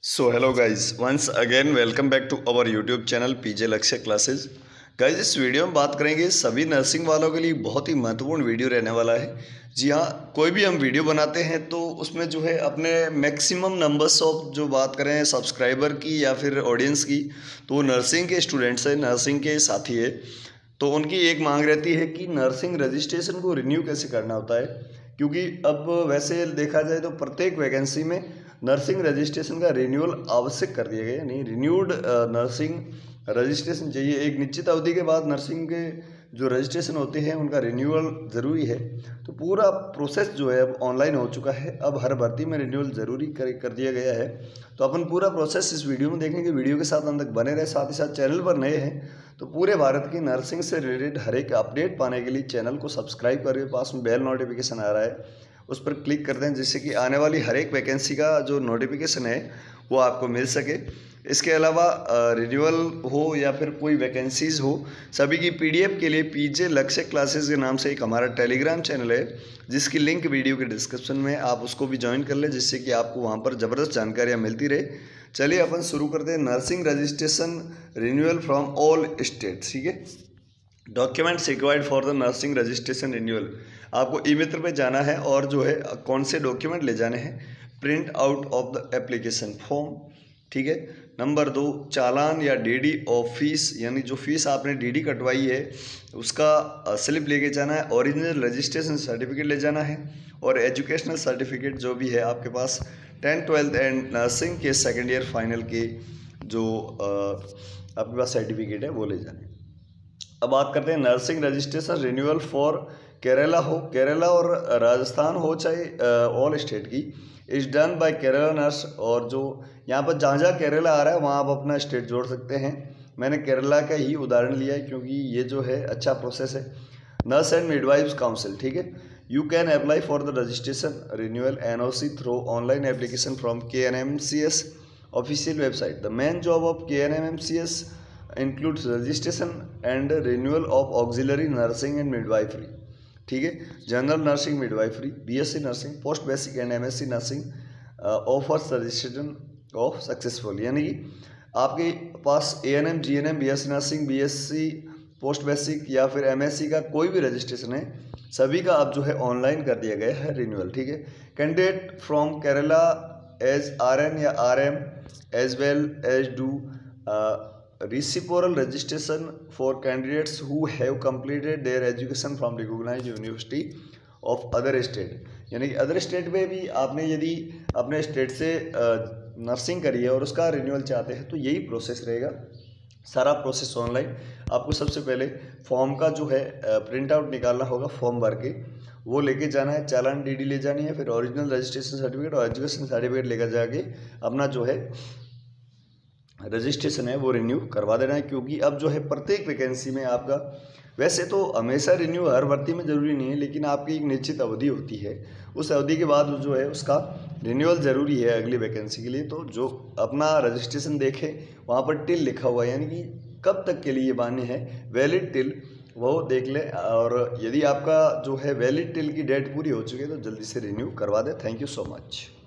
So hello guys, once again welcome back to our YouTube channel PJ Lakshya classes. Guys, इस video में बात करेंगे सभी नर्सिंग वालों के लिए बहुत ही महत्वपूर्ण वीडियो रहने वाला है। जी हाँ, कोई भी हम वीडियो बनाते हैं तो उसमें जो है अपने मैक्सिमम नंबर्स ऑफ जो बात करें सब्सक्राइबर की या फिर ऑडियंस की, तो नर्सिंग के स्टूडेंट्स हैं, नर्सिंग के साथी है। तो उनकी एक मांग रहती है कि नर्सिंग रजिस्ट्रेशन को रिन्यू कैसे करना होता है, क्योंकि अब वैसे देखा जाए तो प्रत्येक वैकेंसी में नर्सिंग रजिस्ट्रेशन का रिन्यूअल आवश्यक कर दिया गया है। नहीं, रिन्यूड नर्सिंग रजिस्ट्रेशन चाहिए। एक निश्चित अवधि के बाद नर्सिंग के जो रजिस्ट्रेशन होते हैं उनका रिन्यूअल ज़रूरी है। तो पूरा प्रोसेस जो है अब ऑनलाइन हो चुका है। अब हर भर्ती में रिन्यूअल ज़रूरी कर दिया गया है। तो अपन पूरा प्रोसेस इस वीडियो में देखेंगे। वीडियो के साथ अंत तक बने रहे। साथ ही साथ चैनल पर नए हैं तो पूरे भारत की नर्सिंग से रिलेटेड हर एक अपडेट पाने के लिए चैनल को सब्सक्राइब करके पास में बेल नोटिफिकेशन आ रहा है उस पर क्लिक करते हैं, जिससे कि आने वाली हर एक वैकेंसी का जो नोटिफिकेशन है वो आपको मिल सके। इसके अलावा रिन्यूअल हो या फिर कोई वैकेंसीज़ हो, सभी की पीडीएफ के लिए पीजे लक्ष्य क्लासेस के नाम से एक हमारा टेलीग्राम चैनल है, जिसकी लिंक वीडियो के डिस्क्रिप्शन में, आप उसको भी ज्वाइन कर लें, जिससे कि आपको वहाँ पर ज़बरदस्त जानकारियाँ मिलती रहे। चलिए अपन शुरू करते हैं। Nursing registration renewal from all states. ठीक है, documents required for the nursing registration renewal. आपको ई मित्र पे जाना है और जो है कौन से डॉक्यूमेंट ले जाने हैं। Print out of the application form. ठीक है। नंबर 2, चालान या डीडी ऑफ फीस, यानी जो फीस आपने डीडी कटवाई है उसका स्लिप लेके जाना है। ओरिजिनल रजिस्ट्रेशन सर्टिफिकेट ले जाना है और एजुकेशनल सर्टिफिकेट जो भी है आपके पास 10th 12th एंड नर्सिंग के सेकेंड ईयर फाइनल के जो आपके पास सर्टिफिकेट है वो ले जाने। अब बात करते हैं nursing registration renewal for Kerala हो, केरला और राजस्थान हो, चाहे ऑल स्टेट की, is done by Kerala nurse. और जो यहाँ पर जहाँ जहाँ केरला आ रहा है वहाँ आप अपना स्टेट जोड़ सकते हैं। मैंने केरला का ही उदाहरण लिया है क्योंकि ये जो है अच्छा प्रोसेस है। Nurse and midwives council. ठीक है, you can apply for the registration renewal NOC through online application from KNMCS official website. The main job of KNMCS includes registration and renewal of auxiliary nursing and midwifery। ठीक है, general nursing, midwifery, BSc nursing, post basic and MSc nursing offers registration of successful. यानी कि आपके पास ANM, GNM, BSc nursing, BSc post basic या फिर MSc का कोई भी रजिस्ट्रेशन है, सभी का अब जो है ऑनलाइन कर दिया गया है रिन्यूअल। ठीक है, candidate from Kerala as RN या RM as well as do reciprocal registration for candidates who have completed their education from recognized university of other state। यानी कि अदर स्टेट में भी आपने यदि अपने स्टेट से नर्सिंग करी है और उसका रिन्यूअल चाहते हैं तो यही प्रोसेस रहेगा। सारा प्रोसेस ऑनलाइन। आपको सबसे पहले फॉर्म का जो है प्रिंट आउट निकालना होगा, फॉर्म भर के वो लेके जाना है। चालान डीडी ले जानी है, फिर ओरिजिनल रजिस्ट्रेशन सर्टिफिकेट और एजुकेशन सर्टिफिकेट लेकर जाके अपना जो है रजिस्ट्रेशन है वो रिन्यू करवा देना है। क्योंकि अब जो है प्रत्येक वैकेंसी में आपका, वैसे तो हमेशा रिन्यू हर भर्ती में ज़रूरी नहीं है, लेकिन आपकी एक निश्चित अवधि होती है, उस अवधि के बाद जो है उसका रिन्यूअल ज़रूरी है अगली वैकेंसी के लिए। तो जो अपना रजिस्ट्रेशन देखे वहाँ पर टिल लिखा हुआ है, यानी कि कब तक के लिए मान्य है, वैलिड टिल, वो देख लें। और यदि आपका जो है वैलिड टिल की डेट पूरी हो चुकी है तो जल्दी से रिन्यू करवा दें। Thank you so much.